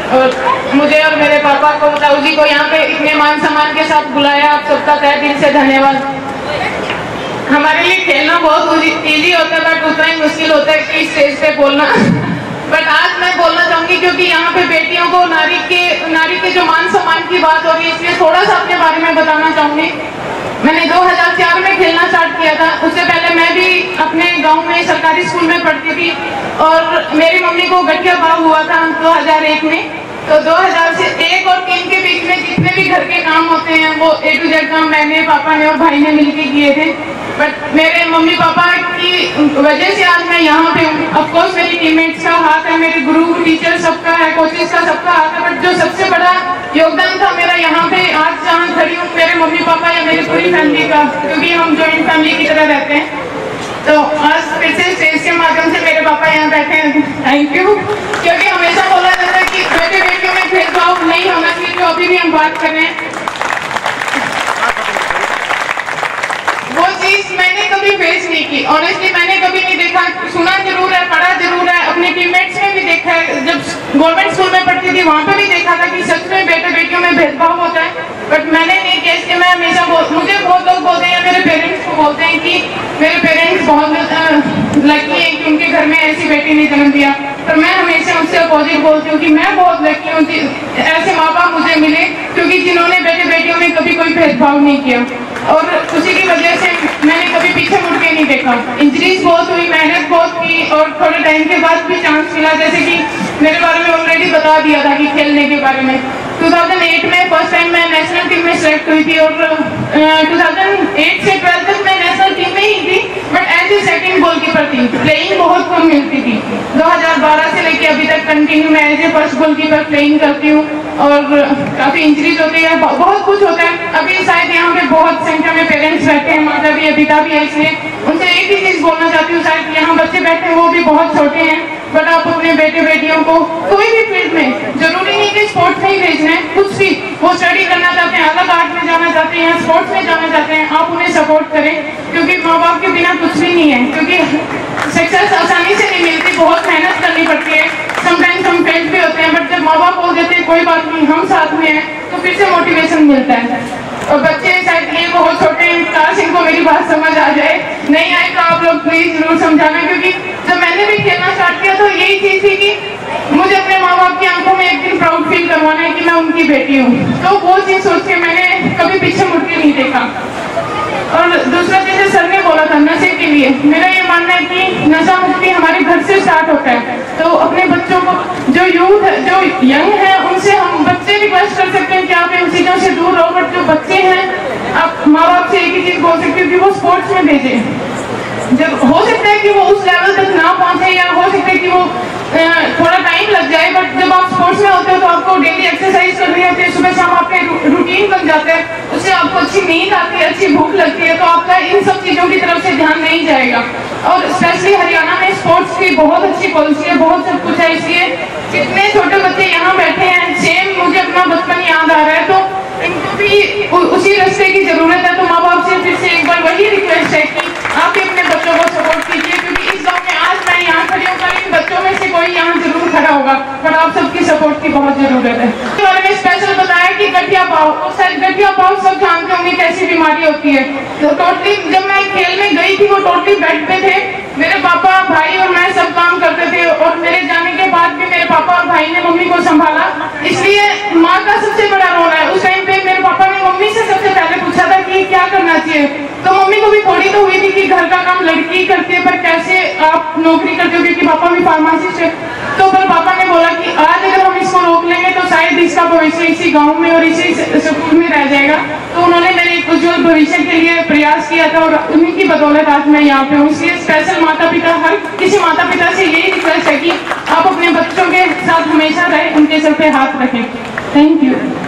और मुझे और मेरे पापा को, ताऊ जी को यहाँ पे इतने मान सम्मान के साथ बुलाया। आप सबका तहे दिल से धन्यवाद। हमारे लिए खेलना बहुत इजी होता है, बट उतना ही मुश्किल होता है कि स्टेज पे बोलना। बट आज मैं बोलना चाहूंगी क्योंकि यहाँ पे बेटियों को नारी के जो मान सम्मान की बात हो रही है, इसलिए थोड़ा सा अपने बारे में बताना चाहूंगी। मैंने 2004 में खेलना स्टार्ट किया था। उससे पहले मैं भी अपने गांव में सरकारी स्कूल में पढ़ती थी और मेरी मम्मी को गठिया भाव हुआ था 2001 में। तो 2001 और 3 के बीच में जितने भी घर के काम होते हैं वो A to Z काम मैंने, पापा ने और भाई ने मिलकर किए थे। बट मेरे मम्मी पापा की वजह से आज मैं यहाँ पे हूँ। ऑफकोर्स मेरी टीममेट्स का हाथ है, मेरे गुरु टीचर सबका है, कोचेस का सबका हाथ है, बट जो सबसे बड़ा योगदान था मेरा यहाँ पे आज जहाँ खड़ी हूँ, मेरे मम्मी पापा या मेरी पूरी फैमिली का, क्योंकि हम जॉइंट फैमिली की तरह रहते हैं। तो आज फिर से स्टेज के माध्यम से मेरे पापा यहाँ बैठे हैं, थैंक यू। क्योंकि हमेशा बोला जाता है कि बेटे बेटियों में भेदभाव नहीं होना चाहिए, जो अभी भी हम बात कर रहे हैं वो चीज मैंने कभी फेस नहीं की। ऑनेस्टली मैंने कभी नहीं देखा, सुना जरूर है, पढ़ा जरूर है, अपने टीममेट्स में भी देखा है। जब गवर्नमेंट स्कूल में पढ़ती थी वहां पर भी देखा था कि सच में बेटे बेटियों में भेदभाव होता है, बट मैंने नहीं किया। इसलिए मैं हमेशा मुझे बहुत लोग बोलते हैं, मेरे पेरेंट्स को बोलते हैं कि मेरे पेरेंट्स बहुत लकी है कि उनके घर में ऐसी बेटी ने जन्म दिया, पर मैं हमेशा उससे अपोजिट बोलती हूँ कि मैं बहुत लकी हूँ कि ऐसे माँ बाप मुझे मिले, क्योंकि जिन्होंने बेटे बेटियों में कभी कोई भेदभाव नहीं किया। और उसी की वजह से मैंने कभी पीछे मुड़ के नहीं देखा। इंजरीज बहुत हुई, मेहनत बहुत की और थोड़े टाइम के बाद भी चांस मिला। जैसे कि मेरे बारे में ऑलरेडी बता दिया था कि खेलने के बारे में 2008 में फर्स्ट टाइम मैं नेशनल टीम में सेलेक्ट हुई थी और 2008 से 12 तक मैं नेशनल टीम में ही थी, but as a second goalkeeper थी। प्लेइंग बहुत कम मिलती थी। 2012 से लेके अभी तक कंटिन्यू मैं as a first goalkeeper playing करती हूँ और काफी इंजरीज होती है, बहुत कुछ होता है। अभी शायद यहाँ पे बहुत संख्या में पेरेंट्स बैठे हैं, माता भी है, पिता भी है, इसलिए उनसे एक ही चीज बोलना चाहती हूँ। शायद यहाँ बच्चे बैठे हैं वो भी बहुत छोटे हैं, बट आप अपने बेटे बेटियों को कोई भी फील्ड में, जरूरी नहीं कि स्पोर्ट्स में ही भेजना है, कुछ भी वो स्टडी करना चाहते हैं, अलग आर्ट में जाना चाहते हैं या स्पोर्ट्स में जाना चाहते हैं, आप उन्हें सपोर्ट करें, क्योंकि माँ बाप के बिना कुछ भी नहीं है। क्योंकि सक्सेस आसानी से नहीं मिलती, बहुत मेहनत करनी पड़ती है, समटाइम्स हम फेल भी होते हैं, बट जब माँ बाप बोल देते हैं कोई बात नहीं हम साथ में हैं, तो फिर से मोटिवेशन मिलता है। और बच्चे शायद ये बहुत छोटे हैं, काश इनको मेरी बात समझ आ जाए, नहीं आए तो आप लोग प्लीज जरूर समझाना। क्योंकि जब मैंने भी खेलना स्टार्ट किया तो यही चीज थी कि मुझे अपने माँ बाप की आंखों में एक दिन प्राउड फील करवाना है कि मैं उनकी बेटी हूँ। तो वो चीज सोच के मैंने कभी पीछे मुड़ के नहीं देखा। और दूसरा, जैसे सर ने बोला था नशे के लिए, मेरा ये मानना है कि नशा मुक्ति हमारे घर से स्टार्ट होता है। तो अपने बच्चों को, जो यूथ है, जो यंग है, उनसे हम बच्चे रिक्वेस्ट कर सकते हैं कि आप इन चीजों से दूर रहो, बट जो बच्चे हैं आप माँ बाप से एक ही चीज बोल सकते हो कि वो स्पोर्ट्स में भेजें। जब हो सकता है कि वो उस लेवल तक ना पहुंचे या हो सकता है कि वो थोड़ा टाइम लग जाए, बट जब आप स्पोर्ट्स में होते हो तो आपको डेली एक्सरसाइज करनी होती है, सुबह शाम आपके रूटीन बन जाता है, उससे आपको अच्छी नींद आती है, अच्छी भूख लगती है, तो आपका इन सब चीजों की तरफ से ध्यान नहीं जाएगा। और स्पेशली हरियाणा में स्पोर्ट्स की बहुत अच्छी पॉलिसी है, बहुत सब कुछ है, इसलिए जितने छोटे बच्चे यहाँ बैठे हैं, सेम मुझे अपना बचपन याद आ रहा है, तो इनको भी उसी रास्ते की जरूरत है। तो माँ बाप से फिर से एक बार वही रिक्वेस्ट है कि आप भी अपने बच्चों को सपोर्ट कीजिए, क्योंकि इस गाँव में आज मैं यहाँ खड़ी हूँ, इन बच्चों में से कोई यहाँ जरूर खड़ा होगा, पर आप सबकी सपोर्ट की बहुत जरूरत है। इसके बारे में स्पेशल बताया कि गठिया पाव, और शायद गठिया पाव सब जानते होंगे कैसी बीमारी होती है। तो टोटली जब मैं खेल में गई थी वो टोटली बेड पे थे, मेरे पापा भाई और मैं सब काम करते थे, और मेरे जाने के बाद भी मेरे पापा और भाई ने मम्मी को संभाला, इसलिए माँ का सबसे बड़ा रोल है। उस टाइम पे मेरे पापा ने मम्मी से सबसे पहले पूछा था कि क्या करना चाहिए, तो मम्मी को भी थोड़ी तो हुई थी कि घर का काम लड़की करती है, पर कैसे आप नौकरी करते हो, क्योंकि पापा भी फार्मासिस्ट है। तो फिर पापा ने बोला कि आज अगर हम इसको रोक लेंगे तो शायद इसका भविष्य इसी गाँव में और इसी स्कूल में रह जाएगा। तो उन्होंने मेरे उज्जवल भविष्य के लिए प्रयास किया था और उन्हीं की बदौलत आज मैं यहाँ पे हूँ। इसलिए स्पेशल माता पिता, हर किसी माता पिता से यही रिक्वेस्ट है कि आप अपने बच्चों के साथ हमेशा रहें, उनके सर पे हाथ रखें। Thank you.